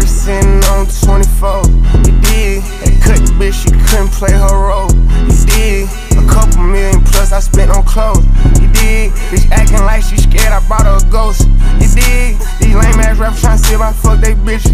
sitting on 24. You dig? That cut bitch, she couldn't play her role. You dig? A couple million plus I spent on clothes. You dig? Bitch acting like she scared, I brought her a ghost. You dig? These lame ass rappers tryna see if I fuck they bitches.